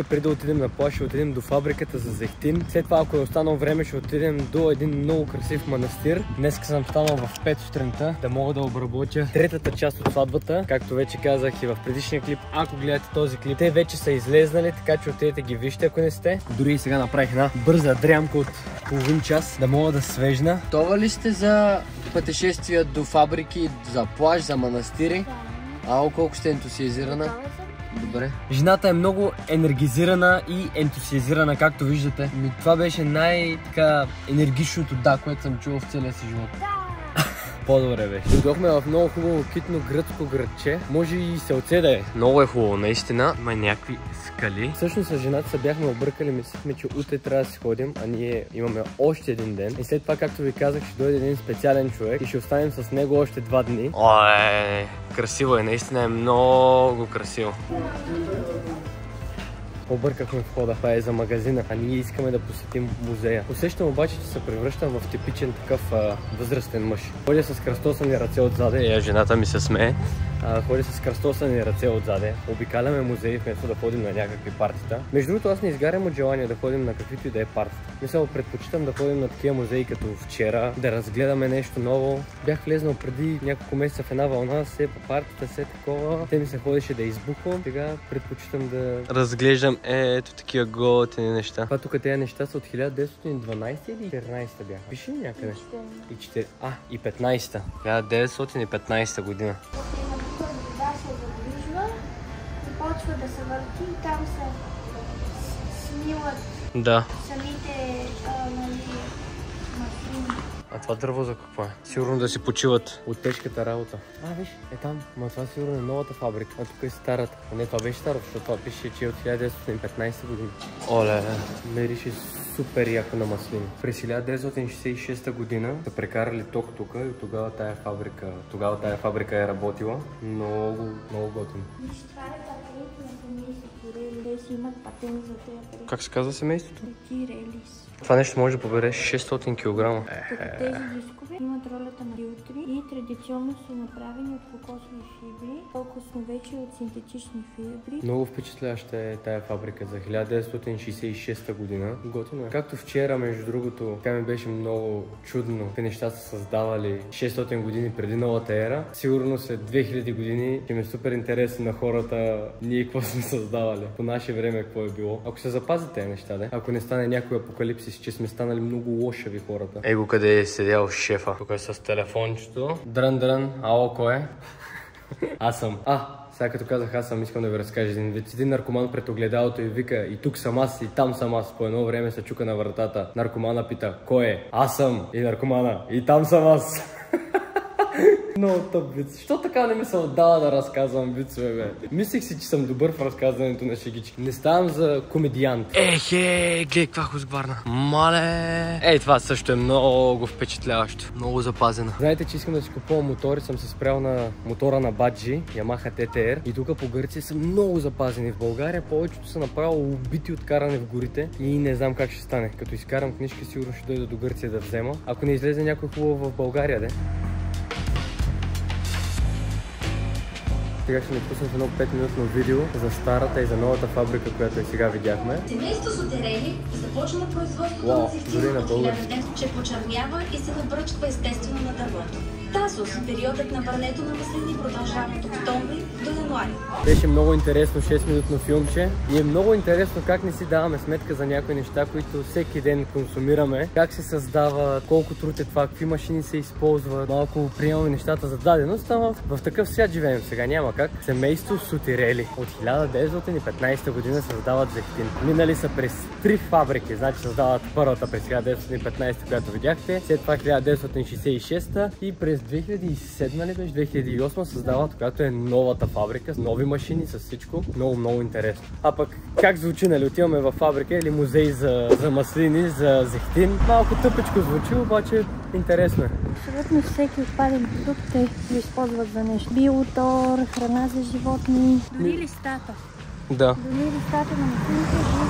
преди да отидем на плаж, ще отидем до фабриката за зехтин. След това, ако е останало време, ще отидем до един много красив манастир. Днес съм станал в 5 сутринта, да мога да обработя третата част от сватбата. Както вече казах и в предишния клип, ако гледате този клип, те вече са излезнали, така че отидете ги вижте, ако не сте. Дори и сега направих една бърза дрямка от половин час, да мога да свежна. Това ли сте за пътешествия до фабрики, за плаж, за манастири? Ао, колко сте ентусиазирана? Добре. Жената е много енергизирана и ентусиазирана, както виждате. Това беше най-така енергичното да, което съм чувал в целия си живот. По-добре беше. Дойдохме в много хубаво китно гръцко градче. Може и селце да е. Много е хубаво, наистина. Има някакви скали. Всъщност с жената се бяхме объркали, мислихме, че утре трябва да си ходим, а ние имаме още един ден. И след това, както ви казах, ще дойде един специален човек и ще останем с него още 2 дни. Красиво е, наистина е много красиво. Объркахме входа, това е за магазина, а ние искаме да посетим музея. Усещам обаче, че се превръщам в типичен такъв възрастен мъж. Ходя с кръстосани ръце отзаде, жената ми се смее. Ходя с кръстосани ръце отзаде. Обикаляме музеи, вместо да ходим на някакви партита. Между другото, аз не изгарям от желание да ходим на каквито и да е партита. Мисля, предпочитам да ходим на такива музеи като вчера, да разгледаме нещо ново. Бях влезнал преди няколко месеца в една вълна, все по партита, все такова. Те ми се ходеше да избухвам. Сега предпочитам да разглеждам ето такива готини неща. Това тук тези неща са от 1912 или 14 бяха? Пиши някъде. И 15-та. 1915 година. Вода се задвижва и почва да се върти и там се смилат самите маслини. А това дърво за какво е? Сигурно да си почиват от тежката работа. Виж, е там. Ма това сигурно е новата фабрика. А тук е старата. Не, това беше старо, защото това пише, че е от 1915 година. Оле, мерише супер яко на маслини. През 1966 година са прекарали ток тук и тогава тая фабрика е работила. Много готино. Виж, това е патент на семейството. Те си имат патент за тези. Как се казва семейството? Релис. Това нещо може да побере 600 кг. Тези дискове имат ролята на филтри и традиционно са направени от кокосови фибри, по-късно вече от синтетични фибри. Много впечатляваща е тая фабрика за 1966 година. Готино е. Както вчера, между другото, така ми беше много чудно. Те неща са създавали 600 години преди новата ера. Сигурно след 2000 години ще ми е супер интересно на хората ние какво сме създавали. По наше време какво е било. Ако се запазят тези неща, ако не стане някой апокалипсис, че сме станали много лошави хората. Его къде е седял шефа. Тук е с телефончето. Дрън, ало, кой е? Аз съм. Сега като казах аз съм, искам да ви разкажа един вид. Един наркоман пред огледалото и вика: и тук съм аз, и там съм аз. По едно време се чука на вратата. Наркомана пита: кой е? Аз съм. И наркомана: и там съм аз. Много тъп виц. Защо така не ми се отдава да разказвам вицове, бе? Мислих си, че съм добър в разказването на шегички. Не ставам за комедиант. Гледай каква хускварна. Мале. Това също е много впечатляващо. Много запазена. Знаете, че искам да си купувам мотори. Съм се спрял на мотора на Баджи, Yamaha TTR. И тук по Гърция са много запазени. В България повечето са направо убити от каране в горите. И не знам как ще стане. Като изкарам книжка, сигурно ще дойда до Гърция да взема. Ако не излезе някой хубаво в България, Сега ще ни пуснем едно 5-минутно видео за старата и за новата фабрика, която и сега видяхме. Семейство Сотирели започна производството на зехтин, че почернява и се набръчква естествено на дървото. Тасос, периодът на бърнето на маслини продължава от октомври до януари. Беше много интересно 6-минутно филмче и е много интересно как не си даваме сметка за някои неща, които всеки ден консумираме. Как се създава, колко труд е това, какви машини се използват. Малко приемаме нещата за даденост, ама в такъв свят живеем сега, няма как. Семейство Сотирели от 1915 година създават зехтин. Минали са през 3 фабрики, значи създават първата през 1915, която видяхте, след това 1966 и през 2007 ли беше, 2008 създават, която е новата фабрика с нови машини, с всичко. Много интересно. А пък как звучи, нали, отиваме във фабрика или музей за маслини, за зехтин. Малко тъпичко звучи, обаче интересно е. Абсолютно всеки отпаден продукт те го използват за нещо. Биотор, храна за животни, дори листата. Да. Дори листата на маслините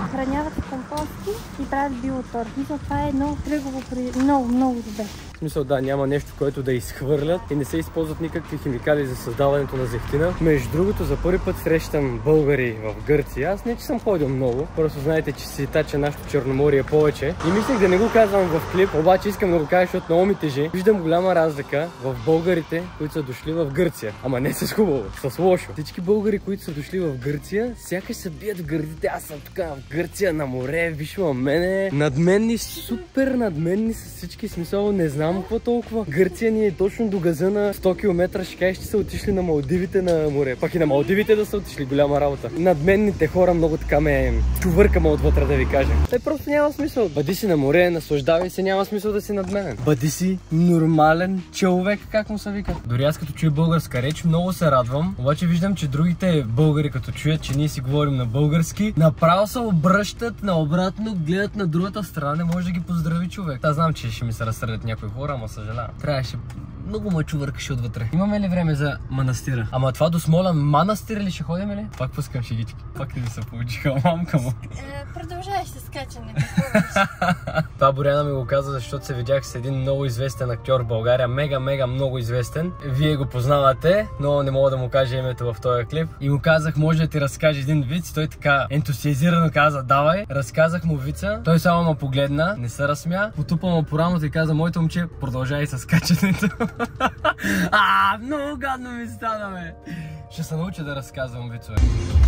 Храняват се компости и правят биотор. Мисля, това е едно кръгово много добре. В смисъл, да, няма нещо, което да изхвърлят и не се използват никакви химикали за създаването на зехтина. Между другото, за първи път срещам българи в Гърция. Аз не че съм ходил много, просто знаете, че си тача нашото Черноморие повече. И мислех да не го казвам в клип, обаче искам да го кажа, защото много ми тежи. Виждам голяма разлика в българите, които са дошли в Гърция. Ама не с хубаво, с лошо. Всички българи, които са дошли в Гърция, сякаш се бият в гърдите. Аз съм тук в Гърция на море, виж мене. Надменни, супер надменни с всички, смисъл, не знам какво толкова. Гърция ни е точно до газа на 100 км, ще кажеш, че са отишли на Малдивите на море. Пак и на Малдивите да са отишли, голяма работа. Надменните хора много така ме чувъркаме отвътре, да ви кажа. Просто няма смисъл. Бъди си на море, наслаждавай се, няма смисъл да си надменен. Бъди си нормален човек, как му се вика. Дори аз като чуя българска реч, много се радвам. Обаче виждам, че другите българи като чуят, че ние си говорим на български, направо се обръщат наобратно, гледат на другата страна, не може да ги поздрави човек. Аз знам, че ще ми се разсърдят някои хора, ама съжалявам. Трябваше много ме чувъркаше отвътре. Имаме ли време за манастира? Ама това до Смолян манастир ли ще ходим ли? Пак пускам шегички. Пак не ми се получиха, мамка му. Продължаваш с скачане. Това Боряна ми го каза, защото се видях с един много известен актьор в България. Мега много известен. Вие го познавате, но не мога да му кажа името в този клип. И му казах, може да ти разкаже един виц. Той така ентусиазирано каза, давай. Разказах му вица. Той само ме погледна, не се разсмя. Потупа му по рамото и каза, моето момче, продължай с скачането. Много гадно ми стана, бе. Ще се науча да разказвам вицове.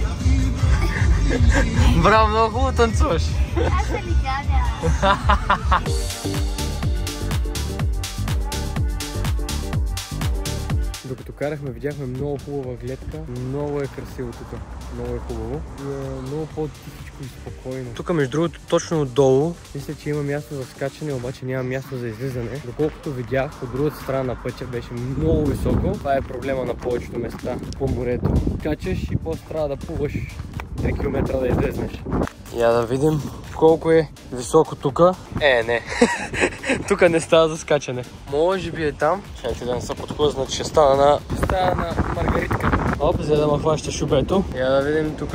Браво, много хубаво танцуваш. Аз се ли гадя? Докато карахме, видяхме много хубава гледка. Много е красиво тук. Много е хубаво. И е много по-тихичко и спокойно. Тук, между другото, точно отдолу, мисля, че има място за скачане, обаче няма място за излизане. Доколкото видях, от другата страна на пътя беше много високо. Това е проблема на повечето места по морето. Качаш и после трябва да плуваш 3 км да излезнеш. Я да видим колко е високо тук. Не. Тук не става за скачане. Може би е там. Чакайте да не се подхлъзна, че ще стана на Маргаритка. Оп, за да ме хваща шубето. Я да видим тук.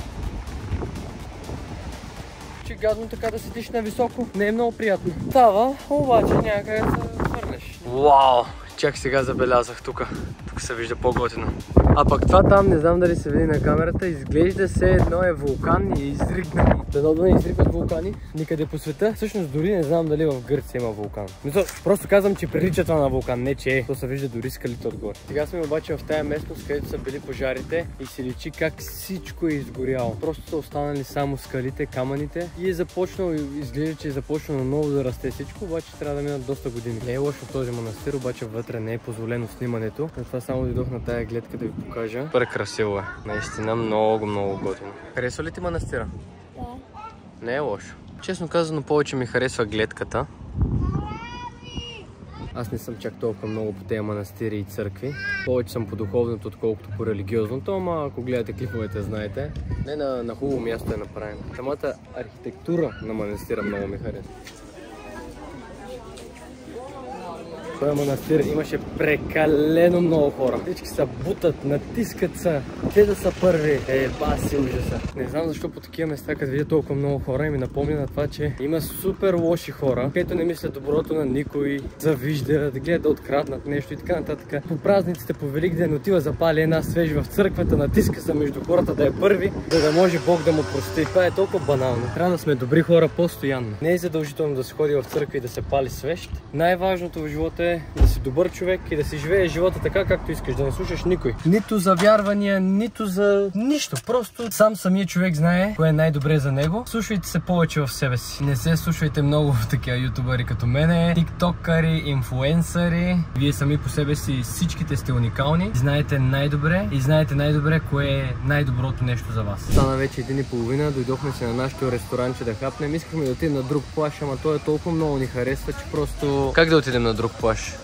Че гадно така да седиш на високо. Не е много приятно. Става, обаче някъде да върнеш. Вау! Чак сега забелязах тук. Тук се вижда по-готино. А пък това там, не знам дали се види на камерата, изглежда се едно е вулкан и е изригнал. Дано да не изригват вулкани никъде по света. Всъщност дори не знам дали в Гърция има вулкан. Просто казвам, че прилича това на вулкан, не че е. То се вижда дори скалите отгоре. Сега сме обаче в тая местност, където са били пожарите и се личи как всичко е изгоряло. Просто са останали само скалите, камъните и е започнал, изглежда, че е започнало много да расте всичко, обаче трябва да минат доста години. Не е лошо в този манастир, обаче вътре не е позволено снимането. Затова само дойдох на тая гледка да ви покажа. Супер красиво е. Наистина много готино. Харесва ли ти манастира? Да. Не е лошо. Честно казано, повече ми харесва гледката. Аз не съм чак толкова много по тези манастири и църкви. Повече съм по духовното, отколкото по религиозното, ама ако гледате клиповете, знаете. Не на хубаво място е направено. Самата архитектура на манастира много ми харесва. Този манастир имаше прекалено много хора. Всички са бутат, натискат са. Те да са първи. Баси ужаса. Не знам защо по такива места, като видя толкова много хора и ми напомня на това, че има супер лоши хора, които не мислят доброто на никой, завижда, да гледат да откраднат нещо и така нататък. По празниците, по Великден отива запали една свеж в църквата, натиска се между хората да е първи, за да може Бог да му прости. Това е толкова банално. Трябва да сме добри хора постоянно. Не е задължително да се ходи в църква и да се пали свещ. Най-важното в живота е да си добър човек и да си живееш живота така, както искаш, да не слушаш никой. Нито за вярвания, нито за нищо. Просто самия човек знае кое е най-добре за него. Слушайте се повече в себе си. Не се слушайте много в такива ютубъри като мене, тиктокъри, инфлуенсъри. Вие сами по себе си всичките сте уникални. Знаете най-добре кое е най-доброто нещо за вас. Стана вече 1:30, дойдохме си на нашото ресторанче да хапнем. Искахме да отидем на друг плаж, ама той е толкова много ни харесва, че просто... Как да отидем на друг плаж?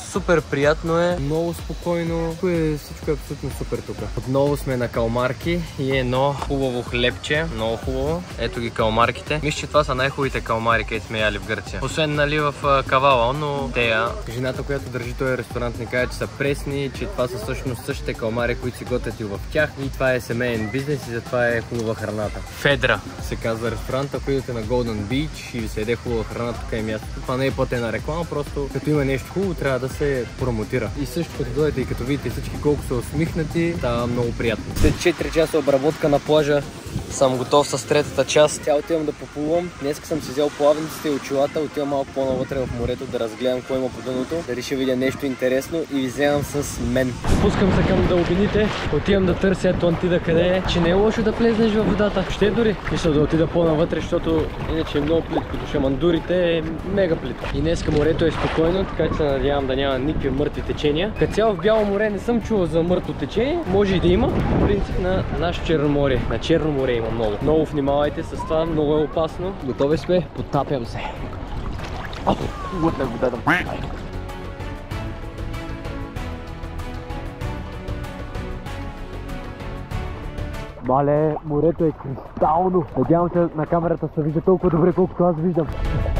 Супер приятно е, много спокойно. Всичко е абсолютно супер тук. Отново сме на калмарки и едно хубаво хлебче, много хубаво. Ето ги калмарките. Мисля, че това са най-хубавите калмари, където сме яли в Гърция. Освен нали в Кавала, но жената, която държи този ресторант, ни каза, че са пресни, че това са всъщност същите калмари, които си готвят и в тях. И това е семейен бизнес и затова е хубава храната. Федра се казва ресторанта, ако идете на Golden Beach и ви се яде хубава храна, тук е мястото. Това не е платена реклама, просто като има нещо хубаво, трябва да се промотира. И също като дойдете и като видите всички колко са усмихнати, става много приятно. След 4 часа обработка на плажа съм готов с третата част. Тя отивам да поплувам. Днес съм си взел плавниците и очилата, отивам малко по-навътре в морето да разгледам какво има по дъното, дали ще видя нещо интересно и ви вземам с мен. Спускам се към дълбините, отивам да търся Атлантида къде е, че не е лошо да влезнеш във водата. Ще дори. Мисля да отида по-навътре, защото иначе е много плитко. До Шамандурите е мега плитко. И днес морето е спокойно, така че се надявам да няма никакви мъртви течения. Като цяло в Бяло море не съм чувал за мъртво течение, може и да има. В принцип на наше Черно море. На Черно море има много. Много внимавайте с това, много е опасно. Готови сме, потапям се. Мале, морето е кристално. Надявам се на камерата се вижда толкова добре, колкото аз виждам.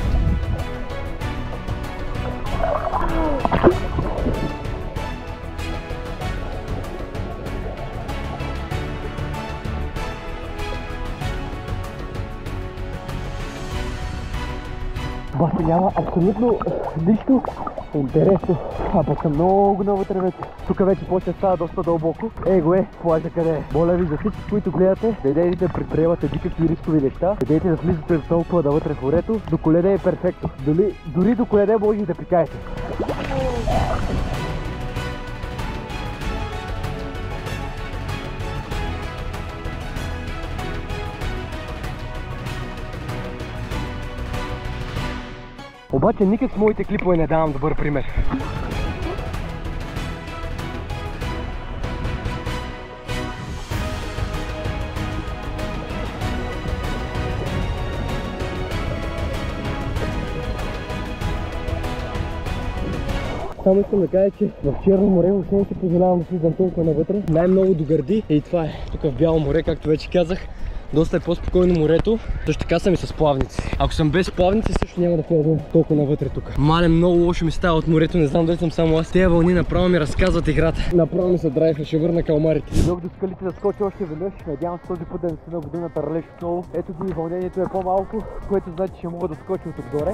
Бате, няма абсолютно нищо интересно. А пък съм много навътре вече. Тук вече почва да става доста дълбоко. Его е, плажа къде е. Моля ви за всички, които гледате, не дейте да предприемате никакви рискови неща. Не дейте да влизате толкова навътре в морето. До колене е перфектно. Дори до колене може и да пикаете. Обаче никак с моите клипове не давам добър пример. Само искам да кажа, че в Черно море въобще не си позволявам да слизам толкова навътре. Най-много до гърди и това е. Тук в Бяло море, както вече казах, доста е по-спокойно морето. Също така съм и с плавници. Ако съм без плавници, също няма да влязам толкова навътре тук. Мале, много лошо ми става от морето, не знам дали съм само аз. Тези вълни направо ми разказват играта. Направо ми се драйфа, ще върна калмарите. Идох до скалите да скоча още веднъж. Надявам се този път да не се набуди на таралеж отново. Ето ги, вълнението е по-малко, което значи, че мога да скоча от отгоре.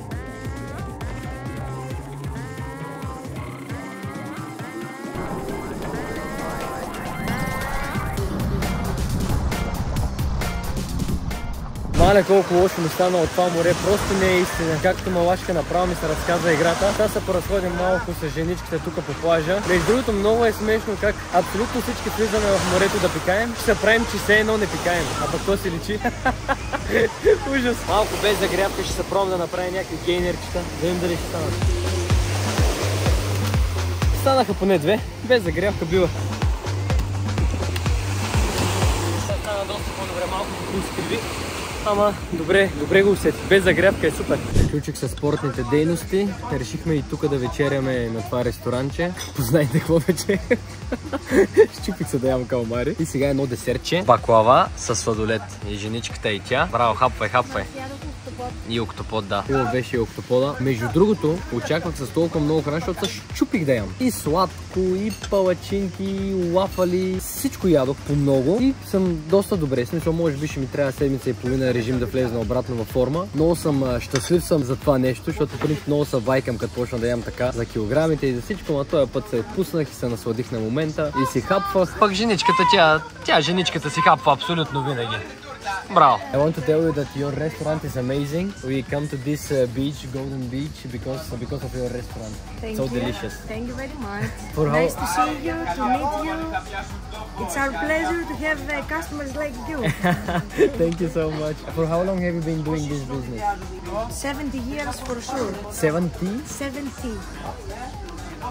Мале, колко лошо ми стана от това море, просто не е истина. Както малашка направо ми се разказва играта. Сега се поразходим малко с женичките тук по плажа. Между другото, много е смешно как абсолютно всички влизаме в морето да пикаем. Ще се правим, че все едно не пикаем. А пък то си личи. Ужас. Малко без загрявка ще се пробвам да направим някакви гейнерчета. Да видим дали ще станат. Станаха поне две. Без загрявка била. Сега стана доста по-добре, малко се криви. Ама, добре го усетих. Без загрявка е супер. Приключих с спортните дейности. Решихме и тук да вечеряме на това ресторанче. Познайте какво вече. Щупих се да ям калмари. И сега едно десертче. Баклава с сладолет. И женичката и тя. Браво, хапвай. И октопод, да. Хубаво беше и октопода. Между другото, очаквах с толкова много храна, защото се щупих да ям. И сладко, и палачинки, и лафали. Всичко ядох по много. И съм доста добре. Смисъл, може би ще ми трябва седмица и половина режим да влезна обратно във форма. Много съм щастлив съм за това нещо, защото в принцип много се вайкам, като почна да ям така за килограмите и за всичко, но този път се отпуснах и се насладих на момента и си хапвах. Пък женичката, тя женичката си хапва абсолютно винаги. Bravo. I want to tell you that your restaurant is amazing. We come to this beach, Golden Beach, because of your restaurant. Thank so you. Delicious. Thank you very much. For how... Nice to see you, to meet you. It's our pleasure to have customers like you. Thank you so much. For how long have you been doing this business? 70 years for sure. 70? 70.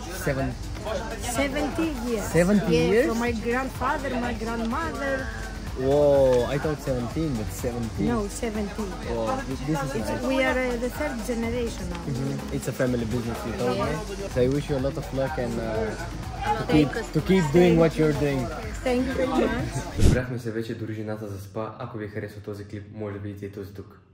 70 70 years. 70 years? From my grandfather, my grandmother, Whoa, I thought 17, but 17. No, 17. Whoa, this is nice. We are the third generation now. It's a family business, you told me. So I wish you a lot of luck and to keep doing what you're doing. Thank you very much. Събрахме се вече, дори жената заспа. Ако ви е харесал този клип, може да видите и този тук.